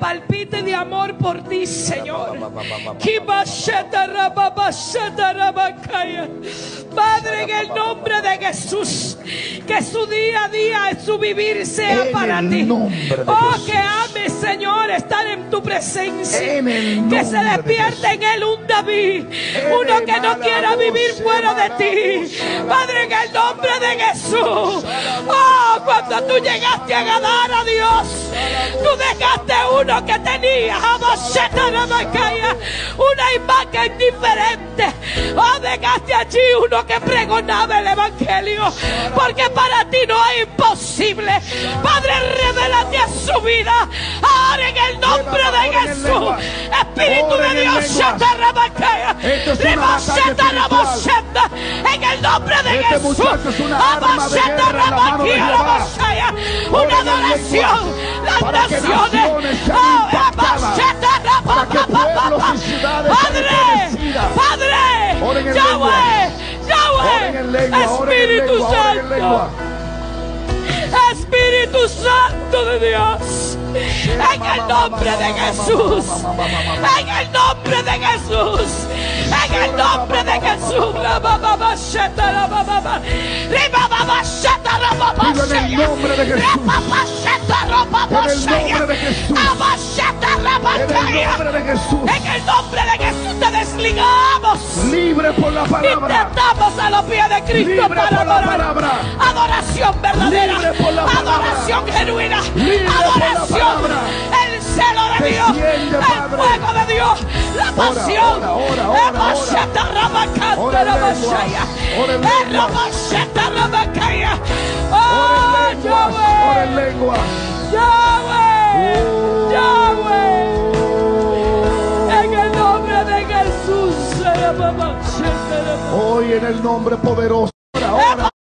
palpite de amor por ti, Señor. Padre, en el nombre de Jesús, que su día a día, su vivir sea para ti. Oh, que ame, Señor, estar en tu presencia. Que se despierte en él un David, uno que no quiera vivir fuera de ti. Padre, en el nombre de Jesús. Oh, cuando tú llegaste a agradar a Dios, tú dejaste uno que tenía una imagen diferente. Oh, dejaste allí uno que pregonaba el evangelio, porque para ti no es imposible. Padre, revélate a su vida ahora en el nombre de Jesús. Espíritu de Dios, en el nombre de Jesús, una adoración, las naciones, Padre, Yahweh, Espíritu Santo, Espíritu Santo de Dios, en el nombre de Jesús, en el nombre de Jesús, en el nombre de Jesús. En el nombre de Jesús. En el nombre de Jesús te desligamos. Libre por la palabra. Y te atamos a los pies de Cristo para adorar. Adoración verdadera. Adoración genuina. Adoración. El celo de Dios. El fuego de Dios. La pasión. Oh, Ora en lengua. Yahweh, Yahweh, en el nombre de Jesús. Hoy en el nombre poderoso. Ahora.